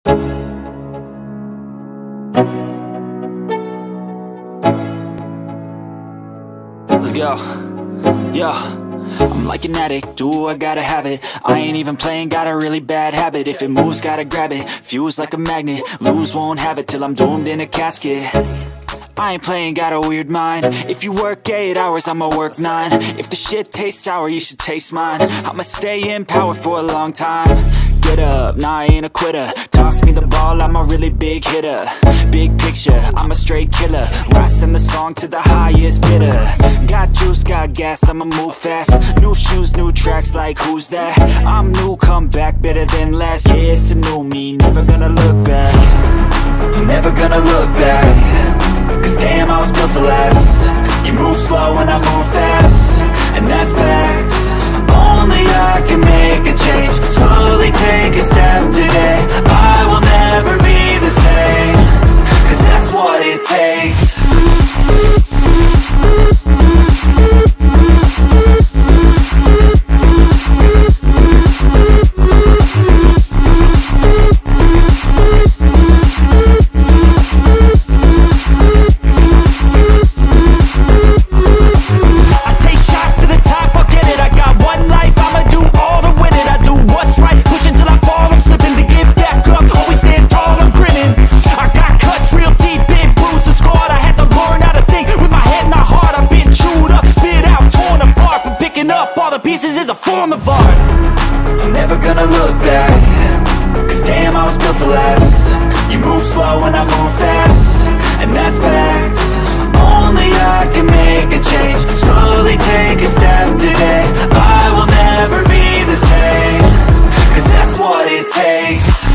Let's go. Yo, I'm like an addict, do I gotta have it. I ain't even playing, got a really bad habit. If it moves, gotta grab it, fuse like a magnet. Lose, won't have it till I'm doomed in a casket. I ain't playing, got a weird mind. If you work 8 hours, I'ma work 9. If the shit tastes sour, you should taste mine. I'ma stay in power for a long time. Get up, nah, I ain't a quitter. Toss me the ball, I'm a really big hitter. Big picture, I'm a straight killer. Rising the song to the highest bidder. Got juice, got gas, I'ma move fast. New shoes, new tracks, like who's that? I'm new, come back, better than last. Yeah, it's a new me, never gonna look back. Never gonna look back. Cause damn, I was built to last. You move slow and I move fast, and that's facts. Only I can make a change. Slowly take a step today. I will never be the same. Cause that's what it takes. Pieces is a form of art. I'm never gonna look back. Cause damn, I was built to last. You move slow and I move fast, and that's facts. Only I can make a change. Slowly take a step today. I will never be the same. Cause that's what it takes.